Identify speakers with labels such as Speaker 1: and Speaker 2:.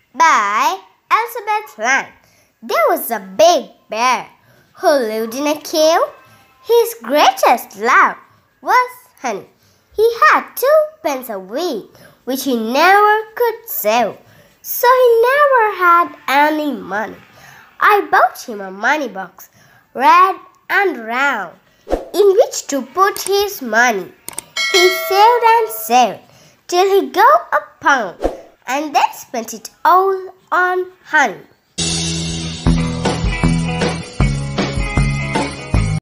Speaker 1: by Elizabeth Lang. There was a big bear who lived in a cave. His greatest love was honey. He had 2 pence a week, which he never could save, so he never had any money. I bought him a money box, red and round, in which to put his money. He saved and saved till he got a pound, and then spent it all on honey.